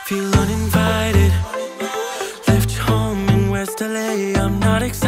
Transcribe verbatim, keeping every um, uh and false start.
Feel uninvited. Left home in West L A. I'm not excited.